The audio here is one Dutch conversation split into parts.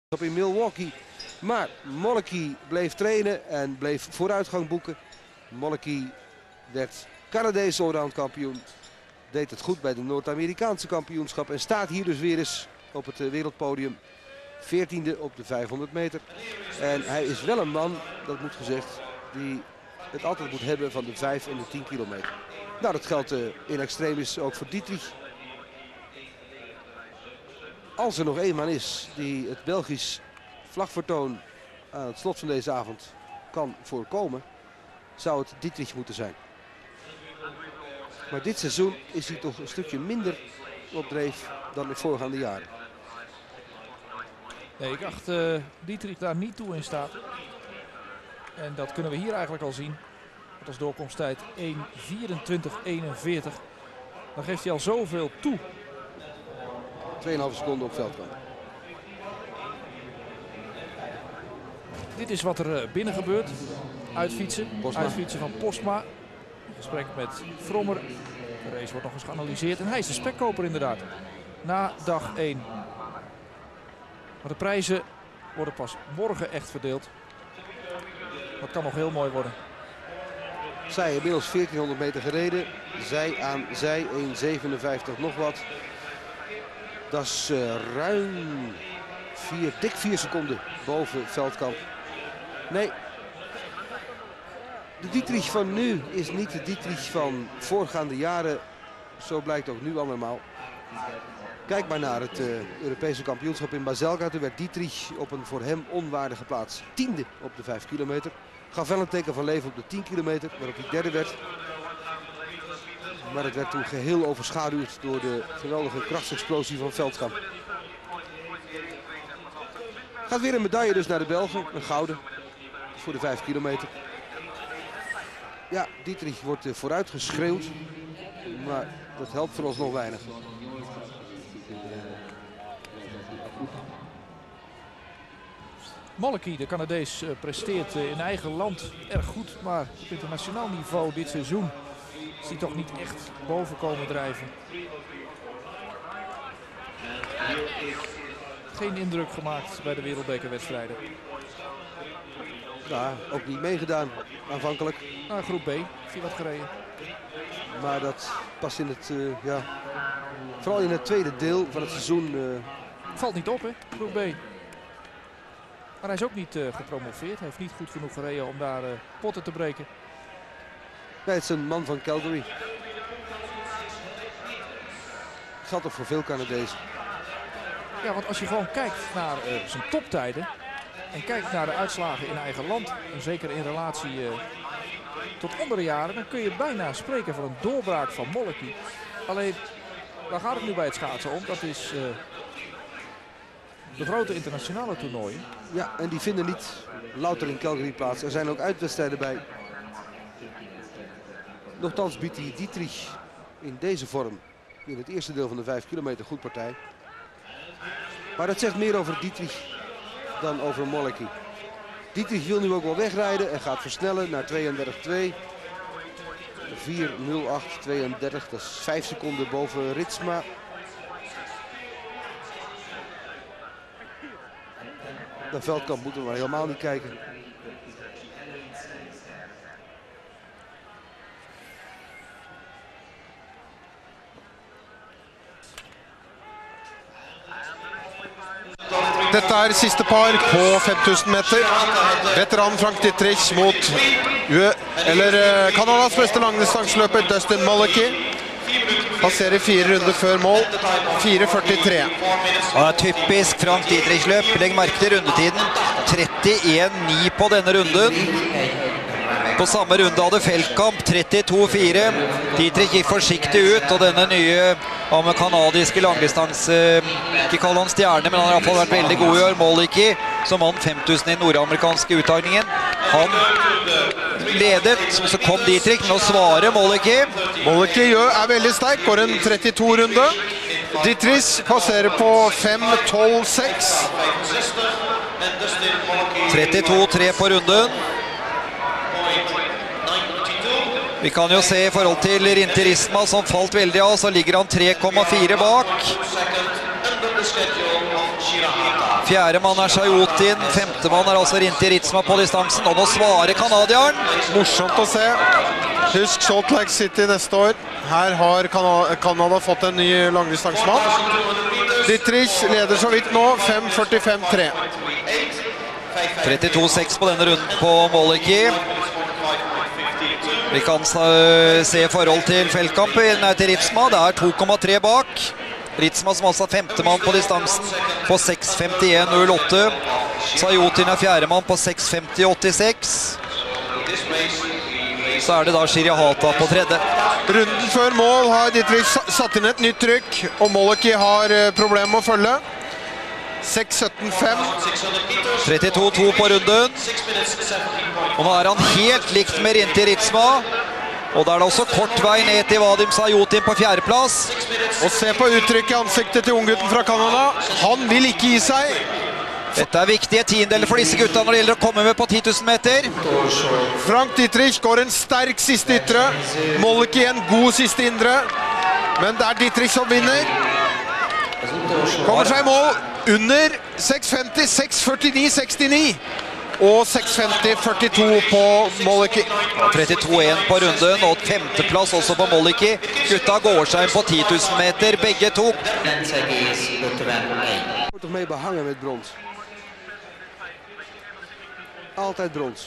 Op in Milwaukee. Maar Mollecki bleef trainen en bleef vooruitgang boeken. Mollecki werd Canadees allround kampioen. Deed het goed bij de Noord-Amerikaanse kampioenschap. En staat hier dus weer eens op het wereldpodium. 14e op de 500 meter. En hij is wel een man, dat moet gezegd, die het altijd moet hebben van de 5 en de 10 kilometer. Nou, dat geldt in extremis ook voor Dietrich. Als er nog één man is die het Belgisch vlagvertoon aan het slot van deze avond kan voorkomen, zou het Dietrich moeten zijn. Maar dit seizoen is hij toch een stukje minder op dreef dan in voorgaande jaren. Nee, ik acht Dietrich daar niet toe in staat. En dat kunnen we hier eigenlijk al zien. Met als doorkomsttijd 1:24:41. Dan geeft hij al zoveel toe. 2,5 seconden op veldkamp. Dit is wat er binnen gebeurt. Uitfietsen. Postma. Uitfietsen van Postma. In gesprek met Vrommer. De race wordt nog eens geanalyseerd. En hij is de spekkoper inderdaad. Na dag 1. Maar de prijzen worden pas morgen echt verdeeld. Dat kan nog heel mooi worden. Zij inmiddels 1400 meter gereden. Zij aan zij 1:57 nog wat. Dat is ruim dik 4 seconden boven Veldkamp. Nee, de Dietrich van nu is niet de Dietrich van voorgaande jaren. Zo blijkt ook nu allemaal. Kijk maar naar het Europese kampioenschap in Baselga. Toen werd Dietrich op een voor hem onwaardige plaats 10e op de 5 kilometer. Gaf wel een teken van leven op de 10 kilometer, waarop hij derde werd. Maar het werd toen geheel overschaduwd door de geweldige krachtsexplosie van Veldkamp. Gaat weer een medaille dus naar de Belgen. Een gouden voor de 5 kilometer. Ja, Dietrich wordt vooruit geschreeuwd. Maar dat helpt voor ons nog weinig. Mollecki, de Canadees, presteert in eigen land erg goed. Maar op internationaal niveau dit seizoen is hij toch niet echt boven komen drijven. Geen indruk gemaakt bij de wereldbekerwedstrijden. Ja, ook niet meegedaan aanvankelijk. Nou, groep B heeft hij wat gereden. Maar dat past in het, vooral in het tweede deel van het seizoen. Valt niet op, hè, groep B. Maar hij is ook niet gepromoveerd. Hij heeft niet goed genoeg gereden om daar potten te breken. Nee, het is een man van Calgary. Geldt ook voor veel Canadezen. Ja, want als je gewoon kijkt naar zijn toptijden en kijkt naar de uitslagen in eigen land, en zeker in relatie tot andere jaren, dan kun je bijna spreken van een doorbraak van Mollecki. Alleen, waar gaat het nu bij het schaatsen om? Dat is de grote internationale toernooien. Ja, en die vinden niet louter in Calgary plaats. Er zijn ook uitwedstrijden bij. Nochtans biedt die Dietrich in deze vorm in het eerste deel van de 5 kilometer goed partij. Maar dat zegt meer over Dietrich dan over Mollecki. Dietrich wil nu ook wel wegrijden en gaat versnellen naar 32:2. 4:08:32, dat is 5 seconden boven Ritsma. Naar Veldkamp moeten we maar helemaal niet kijken. Dette er siste par på 5000 meter. Veteran Frank Dietrich mot Kanadas beste langdistanseløper Dustin Mollecki. Passerer 4 runder før mål. 4:43. Det er typisk Frank Dietrich-løp. Legg merke til rundetiden. 31,9 på denne runden. På samme runde hadde Feldkamp 32,4. Dietrich gikk forsiktig ut, og denne nye kanadiske langdistanse, ikke kall han stjerne, men han har i hvert fall vært veldig god i år. Mollecki, som vant 5000 i den nordamerikanske uttagningen. Han ledet, så kom Dietrich, nå svarer Mollecki. Mollecki er veldig sterk, går en 32-runde. Dietrich passerer på 5:12,6. 32,3 på runden. Vi kan jo se i forhold til Rinterisma som falt veldig av, så ligger han 3,4 bak. Fjerdemann er Sayutin, femtemann er altså Rinti Ritsma på distansen. Og nå svarer kanadieren. Morsomt å se. Husk Salt Lake City neste år. Her har Canada fått en ny langdistansemann. Dietrich leder så vidt nå, 5.45,3. 32,6 på denne runden på Moleki. Vi kan se forhold til feltkampen til Ritsma. Det er 2,3 bak. Ritsma som altså er femtemann på distansen på 6.51,08. Sayutin er fjerdemann på 6.50,86. Så er det da Shirahata på tredje. Runden før mål har Dietrich satt inn et nytt trykk, og Moleki har problemer med å følge. 6.17,5. 32,2 på runden. Og nå er han helt likt med Rinti Ritsma. Og da er det også kort vei ned til Vadim Sayutin på fjerdeplass. Og se på uttrykket i ansiktet til unggutten fra Canada. Han vil ikke gi seg. Dette er viktige tiendeler for disse gutta når det gjelder å komme med på 10 000 meter. Frank Dietrich går en sterk siste ytre. Moleki en god siste indre. Men det er Dietrich som vinner. Kommer seg i mål under 6.50, 6.49,69. Og 6.50,42 på Moleki. 32,1 på runden, og femteplass også på Moleki. Gutta går seg inn på 10 000 meter, begge to. Wordt toch mee behangen met brons. Altijd brons.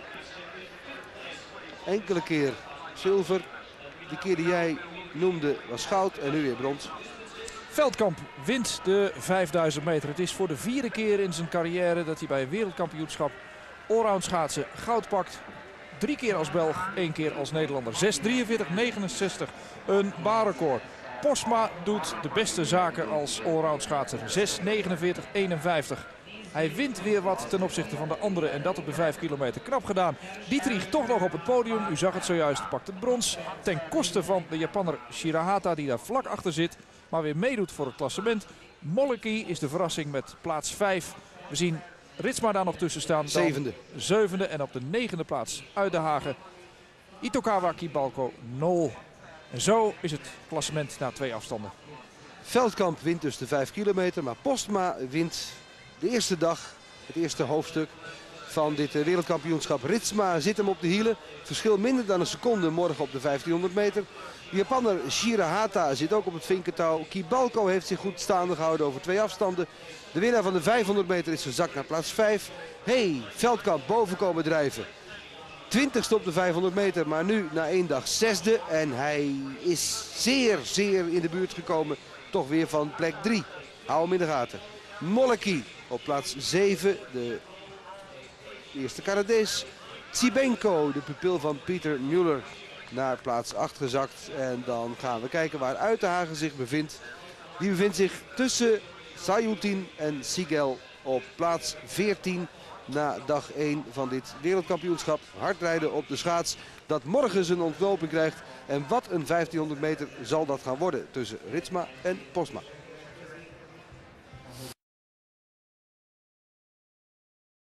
Enkele keer zilver. Die keer die jij noemde was goud en nu weer brons. Veldkamp wint de 5000 meter. Het is voor de 4e keer in zijn carrière dat hij bij een wereldkampioenschap allround schaatsen goud pakt. 3 keer als Belg, 1 keer als Nederlander. 6.43.69, een baanrecord. Postma doet de beste zaken als allround schaatser. 6.49.51. Hij wint weer wat ten opzichte van de anderen en dat op de 5 kilometer. Knap gedaan. Dietrich toch nog op het podium. U zag het zojuist, pakt het brons. Ten koste van de Japanner Shirahata die daar vlak achter zit. Maar weer meedoet voor het klassement. Moleki is de verrassing met plaats 5. We zien Ritsma daar nog tussen staan. Zevende en op de 9e plaats Uidenhagen. Itokawa Kibalko 0. En zo is het klassement na 2 afstanden. Veldkamp wint dus de 5 kilometer, maar Postma wint de eerste dag, het eerste hoofdstuk van dit wereldkampioenschap. Ritsma zit hem op de hielen. Verschil minder dan een seconde morgen op de 1500 meter. De Japanner Shirahata zit ook op het vinkentouw. Kibalko heeft zich goed staande gehouden over 2 afstanden. De winnaar van de 500 meter is gezakt naar plaats 5. Hey, Veldkamp boven komen drijven. 20ste op de 500 meter, maar nu na 1 dag 6e. En hij is zeer in de buurt gekomen. Toch weer van plek 3. Hou hem in de gaten. Moleki op plaats 7. De eerste Canadees. Tsibenko, de pupil van Pieter Muller, naar plaats 8 gezakt. En dan gaan we kijken waar Uitenhagen zich bevindt. Die bevindt zich tussen Sayutin en Sigel op plaats 14. Na dag 1 van dit wereldkampioenschap. Hardrijden op de schaats dat morgen zijn ontknoping krijgt. En wat een 1500 meter zal dat gaan worden tussen Ritsma en Postma.